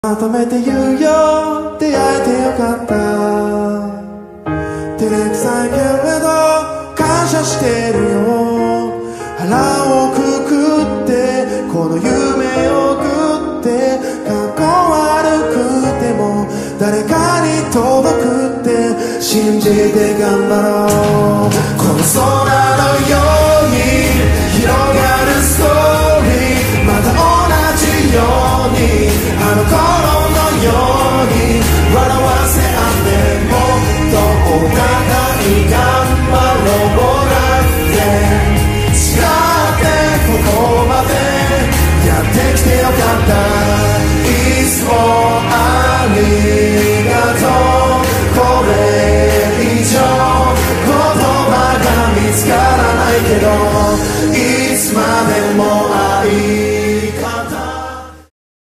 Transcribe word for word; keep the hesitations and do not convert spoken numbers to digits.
まとめて言うよ、出会えてよかった。照れくさいけれど感謝してるよ。腹をくくってこの夢を食って、かっこ悪くても誰かに届くって信じて頑張ろう。この空のように広がるストーリー、また同じようにあの子